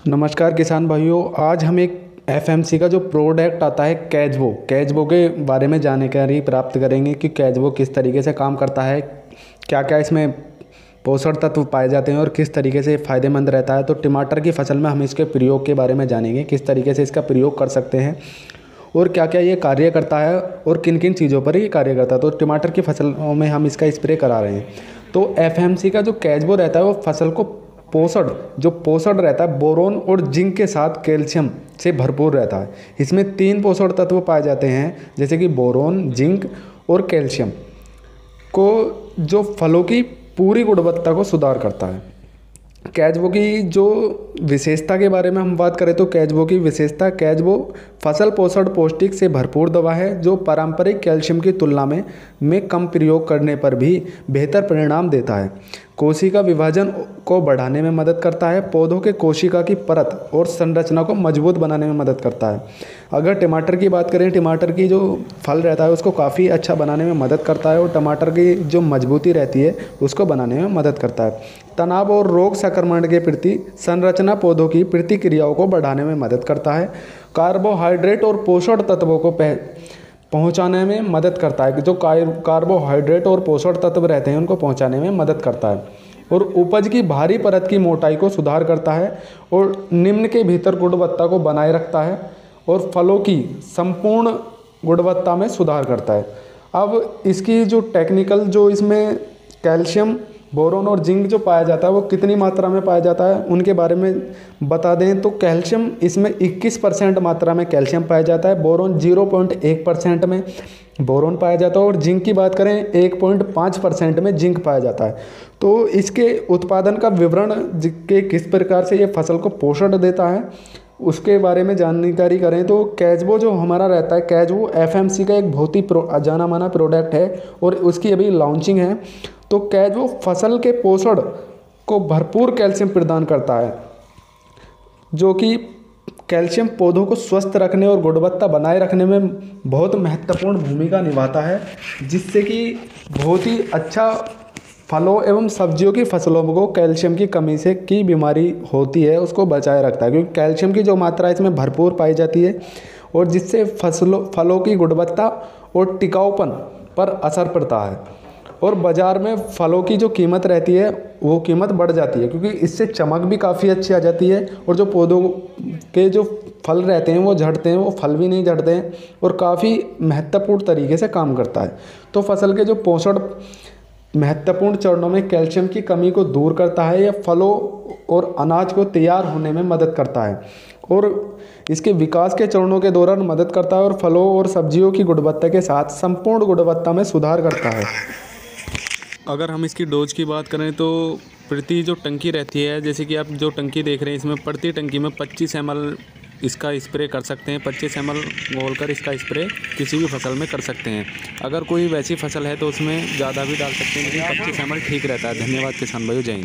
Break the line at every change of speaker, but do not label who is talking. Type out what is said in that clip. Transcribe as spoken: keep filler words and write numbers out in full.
नमस्कार किसान भाइयों। आज हम एक एफएमसी का जो प्रोडक्ट आता है कैजवो कैजवो के बारे में जानकारी प्राप्त करेंगे कि कैजवो किस तरीके से काम करता है, क्या क्या इसमें पोषक तत्व पाए जाते हैं और किस तरीके से फ़ायदेमंद रहता है। तो टमाटर की फसल में हम इसके प्रयोग के बारे में जानेंगे, किस तरीके से इसका प्रयोग कर सकते हैं और क्या क्या ये कार्य करता है और किन किन चीज़ों पर ये कार्य करता है। तो टमाटर की फसलों में हम इसका स्प्रे करा रहे हैं। तो एफएमसी का जो कैजवो रहता है वो फसल को पोषण जो पोषण रहता है बोरोन और जिंक के साथ कैल्शियम से भरपूर रहता है। इसमें तीन पोषण तत्व पाए जाते हैं जैसे कि बोरोन, जिंक और कैल्शियम को जो फलों की पूरी गुणवत्ता को सुधार करता है। कैजवो की जो विशेषता के बारे में हम बात करें तो कैजवो की विशेषता कैजवो फसल पोषण पौष्टिक से भरपूर दवा है जो पारंपरिक कैल्शियम की तुलना में में कम प्रयोग करने पर भी बेहतर परिणाम देता है। कोशिका विभाजन को बढ़ाने में मदद करता है। पौधों के कोशिका की परत और संरचना को मजबूत बनाने में मदद करता है। अगर टमाटर की बात करें, टमाटर की जो फल रहता है उसको काफ़ी अच्छा बनाने में मदद करता है और टमाटर की जो मजबूती रहती है उसको बनाने में मदद करता है। तनाव और रोग संक्रमण के प्रति संरचना पौधों की प्रतिक्रियाओं को बढ़ाने में मदद करता है। कार्बोहाइड्रेट और पोषण तत्वों को पहुंचाने में मदद करता है। जो कार्बोहाइड्रेट और पोषण तत्व रहते हैं उनको पहुंचाने में मदद करता है और उपज की बाहरी परत की मोटाई को सुधार करता है और निम्न के भीतर गुणवत्ता को बनाए रखता है और फलों की संपूर्ण गुणवत्ता में सुधार करता है। अब इसकी जो टेक्निकल जो इसमें कैल्शियम, बोरोन और जिंक जो पाया जाता है वो कितनी मात्रा में पाया जाता है उनके बारे में बता दें तो कैल्शियम इसमें इक्कीस परसेंट मात्रा में कैल्शियम पाया जाता है। बोरोन ज़ीरो पॉइंट एक परसेंट में बोरोन पाया जाता है और जिंक की बात करें एक पॉइंट पाँच परसेंट में जिंक पाया जाता है। तो इसके उत्पादन का विवरण के किस प्रकार से ये फसल को पोषण देता है उसके बारे में जानकारी करें तो कैजवो जो हमारा रहता है, कैजवो एफएमसी का एक बहुत ही जाना माना प्रोडक्ट है और उसकी अभी लॉन्चिंग है। तो कैजवो फसल के पोषण को भरपूर कैल्शियम प्रदान करता है जो कि कैल्शियम पौधों को स्वस्थ रखने और गुणवत्ता बनाए रखने में बहुत महत्वपूर्ण भूमिका निभाता है, जिससे कि बहुत ही अच्छा फलों एवं सब्जियों की फसलों को कैल्शियम की कमी से की बीमारी होती है उसको बचाए रखता है, क्योंकि कैल्शियम की जो मात्रा इसमें भरपूर पाई जाती है और जिससे फसलों फलों की गुणवत्ता और टिकाऊपन पर असर पड़ता है और बाज़ार में फलों की जो कीमत रहती है वो कीमत बढ़ जाती है, क्योंकि इससे चमक भी काफ़ी अच्छी आ जाती है और जो पौधों के जो फल रहते हैं वो झड़ते हैं वो फल भी नहीं झड़ते हैं और काफ़ी महत्वपूर्ण तरीके से काम करता है। तो फसल के जो पोषण महत्वपूर्ण चरणों में कैल्शियम की कमी को दूर करता है या फलों और अनाज को तैयार होने में मदद करता है और इसके विकास के चरणों के दौरान मदद करता है और फलों और सब्जियों की गुणवत्ता के साथ संपूर्ण गुणवत्ता में सुधार करता है।
अगर हम इसकी डोज की बात करें तो प्रति जो टंकी रहती है, जैसे कि आप जो टंकी देख रहे हैं इसमें प्रति टंकी में पच्चीस एम एल इसका स्प्रे कर सकते हैं। पच्चीस एम एल घोलकर इसका स्प्रे किसी भी फसल में कर सकते हैं। अगर कोई वैसी फसल है तो उसमें ज़्यादा भी डाल सकते हैं, लेकिन पच्चीस एम एल ठीक रहता है। धन्यवाद किसान भाइयों, जय हिंद।